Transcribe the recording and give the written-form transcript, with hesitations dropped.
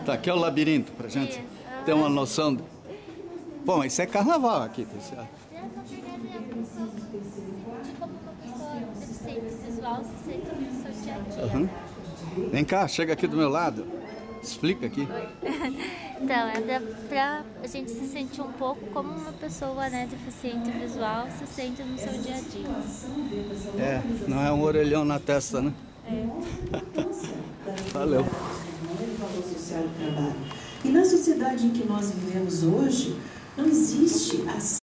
Tá, aqui é o labirinto, pra gente ter uma noção. Bom, isso é carnaval aqui, tá certo? Como uma pessoa deficiente visual se sente no seu dia a dia. Uhum. Vem cá, chega aqui do meu lado. Explica aqui. Então, é pra a gente se sentir um pouco como uma pessoa, né, deficiente visual se sente no seu dia a dia. É, não é um orelhão na testa, né? É. Valeu. E na sociedade em que nós vivemos hoje, não existe